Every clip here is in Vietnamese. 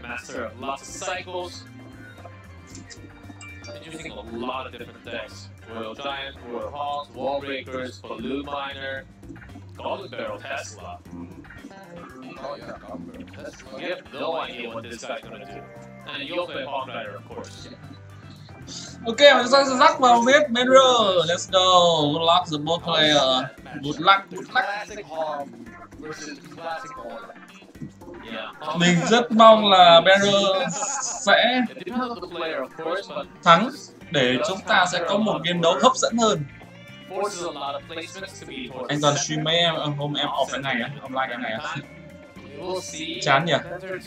master of lots of cycles. And using a lot of different decks. Royal Giant, Royal Hawks, Wall Breakers, Balloon Miner, Golden Barrel Tesla. Oh yeah, Golden Barrel Tesla. You have no idea what this guy's gonna do. And you'll play Hawk Rider, of course. Ok, mình sẽ rắc vào biết Mirror. Let's go. Good luck the both player. Good luck. Classic Hog versus classic Hog. Mình rất mong là Mirror sẽ thắng để chúng ta sẽ có một game đấu hấp dẫn hơn. Anh toàn stream mấy em hôm em off cái ngày á, online cái ngày á. Chán nhỉ?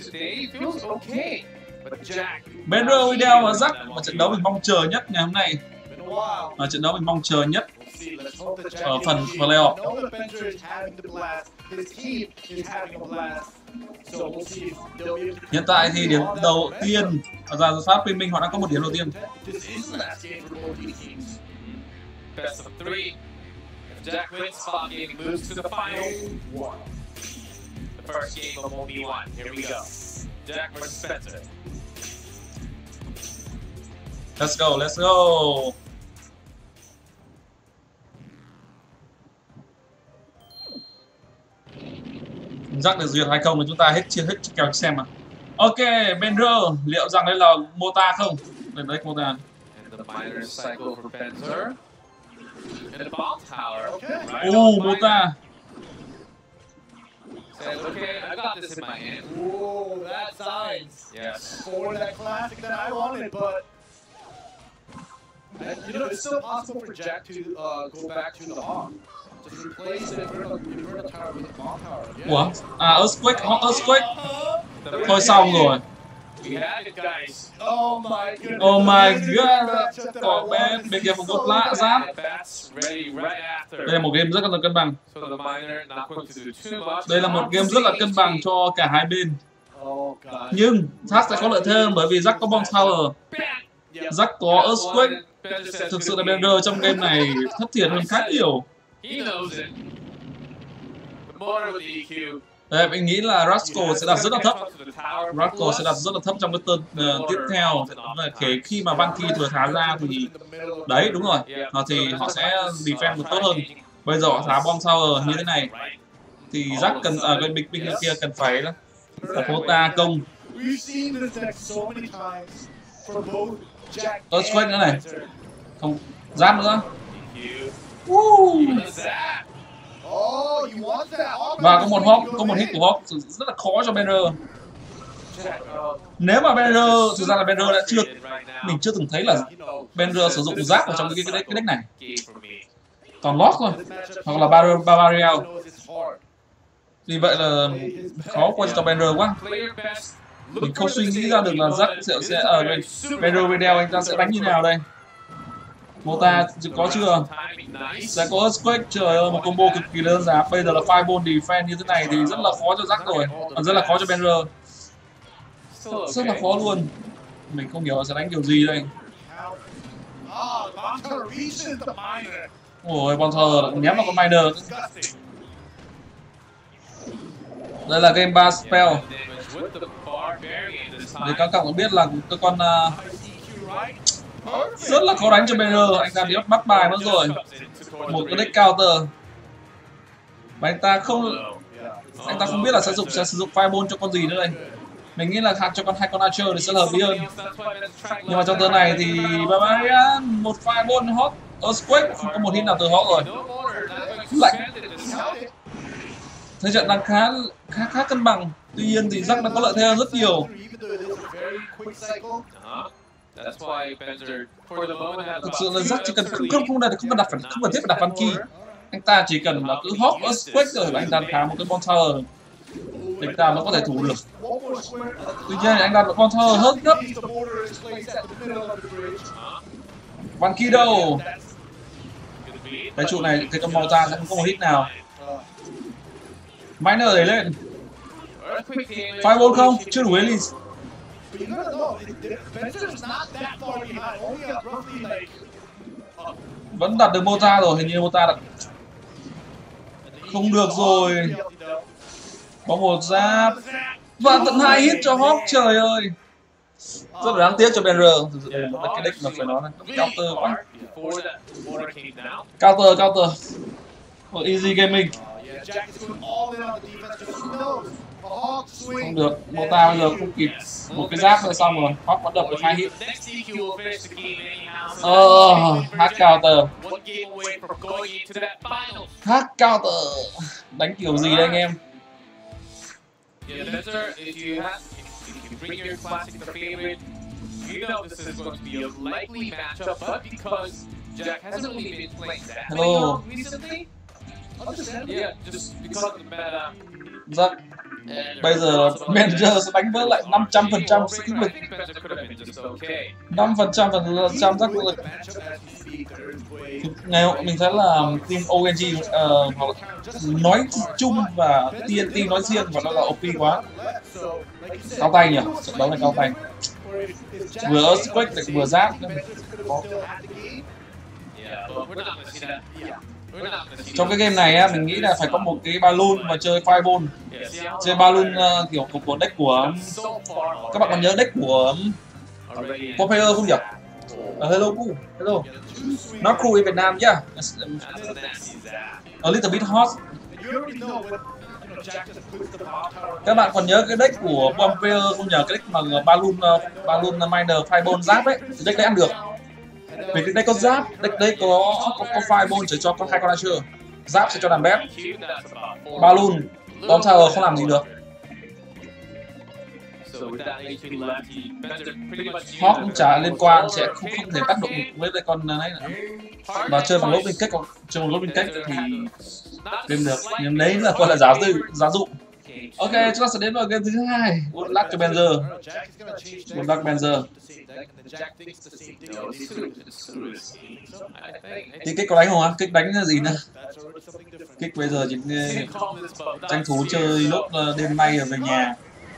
Mirror video và Jack là trận đấu mình mong chờ nhất ngày hôm nay. Là trận đấu mình mong chờ nhất ở phần playoff. Hiện tại thì điểm đầu tiên ra Pháp Liên Minh họ đang có một điểm đầu tiên. Best of 3. If Jack wins, Spot Gaming moves to the final. The first game of 1v1. Here we go. Jack versus Spencer. Let's go, let's go. Jack được duyệt hay không thì chúng ta hết kèo xem mà. Ok, Benzer, liệu rằng đây là Mota không? Đây đấy Mota. And the Miner cycle for Benzer. And the bomb tower. Mota. Says, okay, I got this in my hand. Whoa, that signs. Yes. For that classic that I wanted, but you know it's still possible for Jack to go back to the Hawk. Just replace the Inferno Tower with the Bomb Tower. Yeah. Ủa? Earthquake, Earthquake. Thôi xong rồi. We had it, guys. Oh my goodness. Oh my god. Có bé bên kia không có lạ giáp. Đây là một game rất là cân bằng. Đây là một game rất là cân bằng cho cả hai bên. Nhưng Jack sẽ có lợi thế bởi vì Jack có Bomb Tower. Jack có Earthquake. Thực sự là Bender trong game này thất thiệt hơn khá nhiều. Đây, mình nghĩ là Rascal sẽ đặt rất là thấp. Rascal sẽ đặt rất là thấp trong cái turn tiếp theo. Khi mà Banky vừa thả ra thì đấy đúng rồi. Thì họ sẽ defend được tốt hơn. Bây giờ họ thả Bomb Tower như thế này thì Jack cần bên bên kia cần phải là Mota công. Earthquake nữa này. Không giáp nữa. Và có một hit của Hawk rất là khó cho Banner. Nếu mà Banner, thực ra là Banner đã mình chưa từng thấy là Banner sử dụng giáp ở trong cái deck này. Toàn Lock thôi, hoặc là Barbarian. Vì vậy là khó qua cho Banner quá. Mình không suy nghĩ ra được là Jack sẽ ở Banner video anh ta sẽ đánh như nào đây. Mota có chưa? Sẽ có Earthquake, trời ơi, một combo cực kỳ đơn giản. Bây giờ là Fireball defense như thế này thì rất là khó cho Jack rồi, rất là khó cho Banner. Rất là khó luôn. Mình không hiểu sẽ đánh kiểu gì đây. Ôi, Bonter nhắm vào con Miner. Đây là game 3 spell. Để các cậu biết là cái con rất là khó đánh cho Banner, anh ta bị bắt bài mất rồi. Một cái deck counter. Và anh ta không biết là sẽ sử dụng Fireball cho con gì nữa đây. Mình nghĩ là cho hai con Archer thì sẽ hợp lý hơn. Nhưng mà trong turn này thì Barbarian, một Fireball Hawk, Earthquake, không có một hit nào từ Hawk rồi. Lạnh. Thế trận đang khá cân bằng. Tuy nhiên thì Jack đang có lợi thế hơn rất nhiều. Thực sự là Jack chỉ cần không cần thiết phải đặt Banky. Anh ta chỉ cần là cứ Hawk Earthquake rồi và anh ta thả một cái Bomb Tower. Anh ta mới có thể thủ được. Tuy nhiên anh ta có Bomb Tower hơn gấp. Banky đâu? Cái trụ này cái con màu ra sẽ không có một hit nào. Miner đẩy lên. Fireball không? Chưa đủ Elise. Vẫn đặt được Mota rồi, hình như Mota đặt không được rồi. Có một giáp. Và tận 2 hit cho Hawk, trời ơi. Rất là đáng tiếc cho Benrer. Thực sự là một cái deck mà phải nói là counter quá. Counter. Easy gaming. Không được, Mota bây giờ không kịp. Một cái giáp rồi xong rồi, Hawk vẫn đập được 2 hit. Hack counter. Hack counter. Đánh kiểu gì đây anh em? Hello. Dạ. Bây giờ Benzer sẽ đánh vỡ lại 500% sức lực. 5% giác lực. Ngày mình thấy là team ONG nói chung và TNT nói riêng và nó là OP quá. Cao tay nhỉ? Trận đấu này cao tay. Vừa Earthquake lại vừa giáp. Trong cái game này á, mình nghĩ là phải có một cái balloon và chơi fireball. Chơi balloon kiểu của deck của các bạn còn nhớ deck của Popeye không nhỉ? Hello Ku, hello. Not cool in Việt Nam nhá. A little bit hot. Các bạn còn nhớ cái deck của Popeye không nhỉ? Cái deck mà balloon miner fireball giáp ấy, deck đấy ăn được. Vì cái đây có giáp, đây có fireball chỉ cho có 2 con archer, giáp sẽ cho làm bét, balloon, bomb tower không làm gì được. Hawk cũng chả liên quan, sẽ không thể tác động với lại con này nữa. Và chơi bằng loading cách, chơi bằng loading cách thì game được, nhưng đấy là gọi là giá dụ. Ok, chúng ta sẽ đến vào game thứ 2. Good luck cho Benzer. Good luck Benzer. Thì kích có đánh không á? Kích đánh là gì nữa? Kích bây giờ chỉ tranh thủ chơi lúc đêm nay ở về nhà.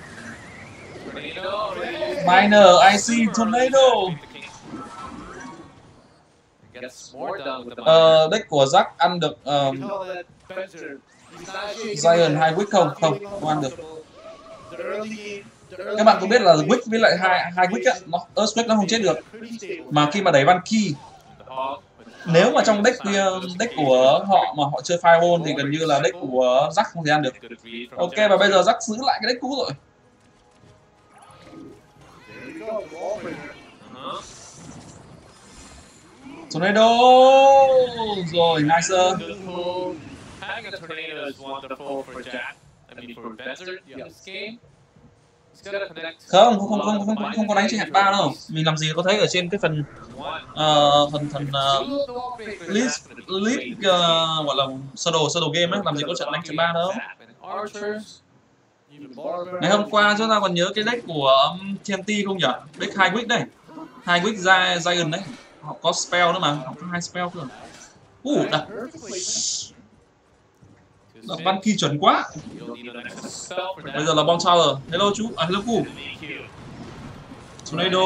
Miner, IC, Tornado. Deck của Jack ăn được Giant 2 Wick không? Không ăn được. Các bạn có biết là Wick với lại hai Wick á, Earthquake nó không chết được. Mà khi mà đẩy Valky, nếu mà trong deck của họ mà họ chơi Fireball thì gần như là deck của Jack không thể ăn được. Ok, và bây giờ Jack giữ lại cái deck cũ rồi. Tornado rồi, nice. Không có đánh trên hạt 3 đâu. Mình làm gì có thấy ở trên cái phần list gọi là sơ đồ game ấy, làm gì có trận đánh trận 3 đâu. Ngày hôm qua chúng ta còn nhớ cái deck của TNT không nhỉ? Deck 2 Wick đây. 2 Wick Giant đấy. Họ có spell nữa mà, họ có 2 spell cơ. Đặt Valky chuẩn quá. Bây giờ là Bomb Tower. Hello chú, hello Ku. Tornado.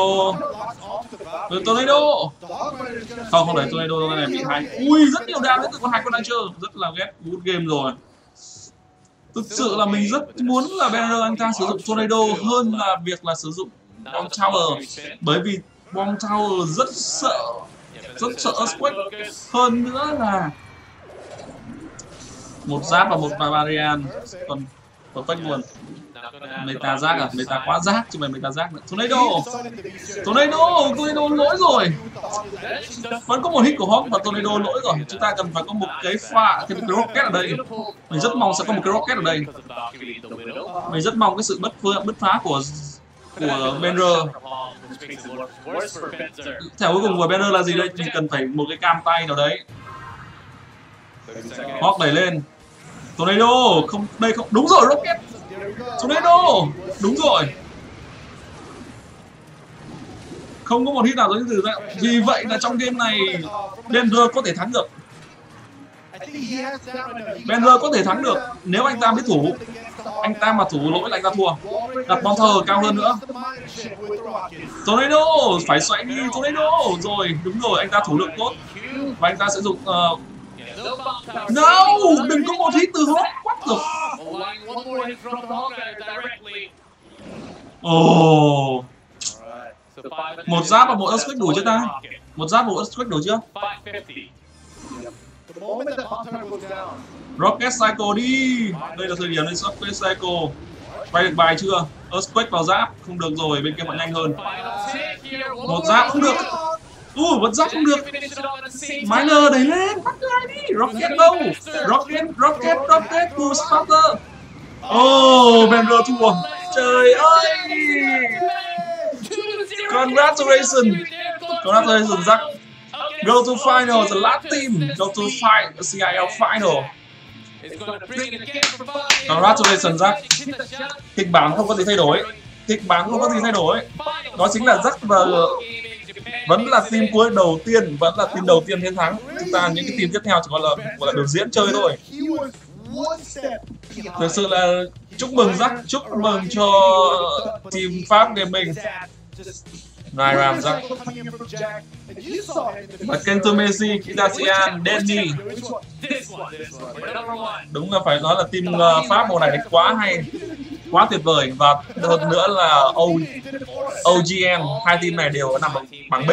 Không đẩy Tornado này bị hay. Ui, rất nhiều đam đến từ con 2 con Archer, rất là ghét. Good game rồi. Thực sự là mình rất muốn là Benrer anh ta sử dụng Tornado hơn là việc là sử dụng Bomb Tower, bởi vì Bomb Tower rất sợ Earthquake. Hơn nữa là một giáp và một barbarian, còn perfect luôn. Meta rác à? Meta quá rác chứ mày meta rác nữa. Tornado lỗi rồi. Vẫn có một hit của Hawk và Tornado lỗi rồi. Chúng ta cần phải có một cái cái rocket ở đây. Mình rất mong sẽ có một cái rocket ở đây. Mình rất mong cái sự bứt phá của Benrer. Thẻ cuối cùng của Benrer là gì đây? Mình cần phải một cái cam tay nào đấy. Hawk đẩy lên. Tornado, không, đây không, đúng rồi, rocket. Tornado, đúng rồi. Không có một hit nào giống như từ vậy. Vì vậy là trong game này Benzer có thể thắng được. Benzer có thể thắng được nếu anh ta biết thủ. Anh ta mà thủ lỗi là anh ta thua. Đặt Bomb Tower cao hơn nữa. Tornado, phải xoay đi Tornado. Rồi, đúng rồi, anh ta thủ lượng tốt. Và anh ta sẽ dùng no, đừng có một hit từ Hawk. What the? Ồ, Alright. một giáp và bộ Earthquake đủ chưa ta? Một giáp bộ Earthquake đủ chưa? 550. The moment that Hot Tower goes down, Rocket Cycle đi. Đây là thời điểm lên Rocket Cycle. Bay được bài chưa? Earthquake vào giáp. Không được rồi, bên kia vẫn nhanh hơn. Final take here. Một giáp không được. Một giáp không được. Miner đẩy lên. Bắt lại đi. Rocket đâu? Rocket. Full Sparta. Bender thua. Trời ơi. Congratulations, Jack. Go to final, the last team. Go to fight the CIL final. Congratulations, Jack. Kịch bản không có gì thay đổi. Đó chính là Jack và vẫn là team cuối đầu tiên, chiến thắng. Chúng ta những cái team tiếp theo chỉ gọi là biểu diễn chơi thôi. Thực sự là chúc mừng Jack, chúc mừng cho team Pháp Gaming. Ngài làm Jack. Và Kento Messi, Kitasian, Danny. Đúng là phải nói là team Pháp mùa này quá hay, quá tuyệt vời. Và hơn nữa là OGM, hai team này đều nằm ở bảng B.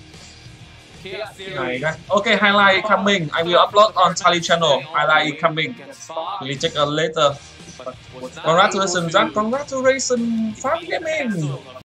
Okay, highlight coming. I will upload on Tally channel. Highlight coming. We check out later. Congratulations, Jack. Congratulations, Pháp Gaming.